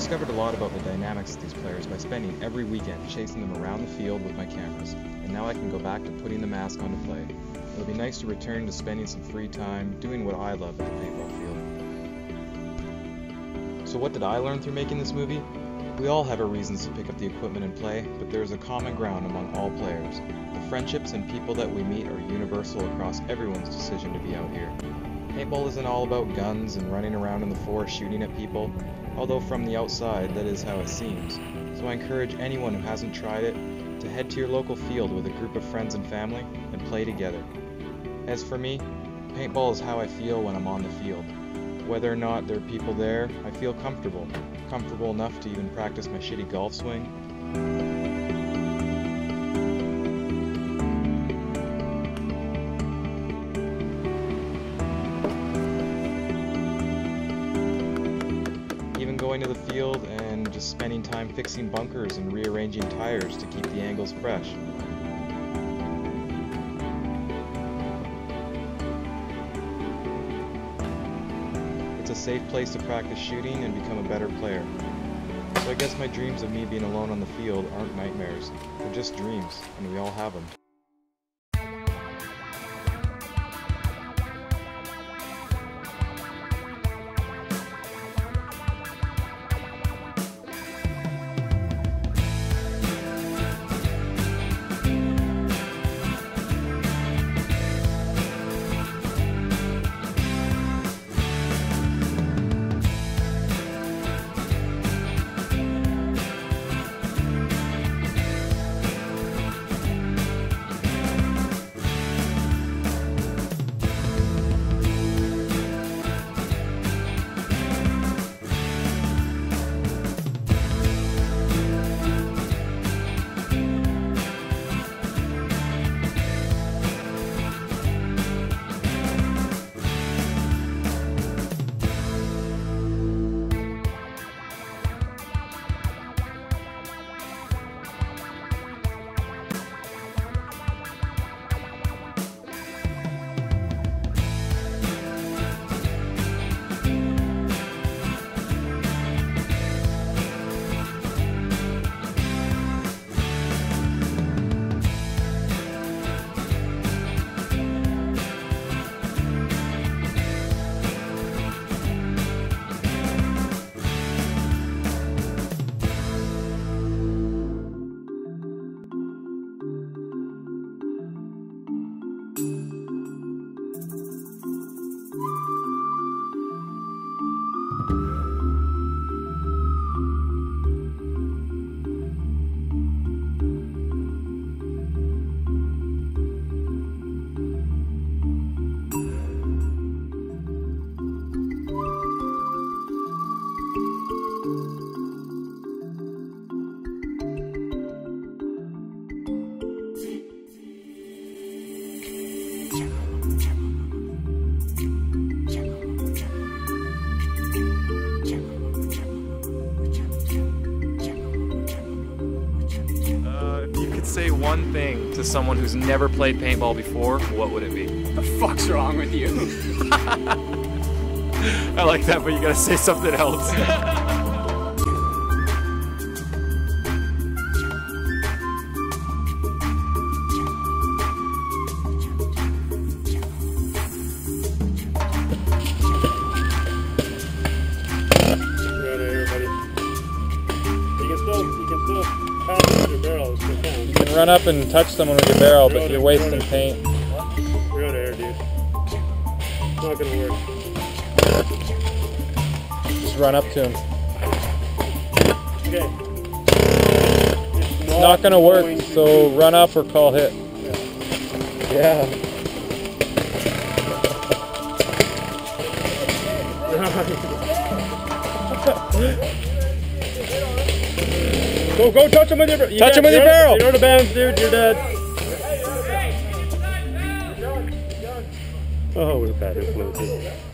discovered a lot about the dynamics of these players by spending every weekend chasing them around the field with my cameras, and now I can go back to putting the mask on to play. It'll be nice to return to spending some free time doing what I love at the paintball field. So what did I learn through making this movie? We all have our reasons to pick up the equipment and play, but there is a common ground among all players. The friendships and people that we meet are universal across everyone's decision to be out here. Paintball isn't all about guns and running around in the forest shooting at people, although from the outside that is how it seems. So I encourage anyone who hasn't tried it to head to your local field with a group of friends and family and play together. As for me, paintball is how I feel when I'm on the field. Whether or not there are people there, I feel comfortable enough to even practice my shitty golf swing. Even going to the field and just spending time fixing bunkers and rearranging tires to keep the angles fresh. It's a safe place to practice shooting and become a better player. So I guess my dreams of me being alone on the field aren't nightmares. They're just dreams, and we all have them. Say one thing to someone who's never played paintball before, what would it be? What the fuck's wrong with you? I like that, but you gotta say something else. Run up and touch someone with your barrel, but you're wasting paint. You're out of air, dude. It's not gonna work. Just run up to him. Okay. It's not gonna work, so run up or call hit. Yeah. Go touch him with your barrel. Touch him with your barrel. You're out of bounds, dude. You're dead. Oh, what a bad influence.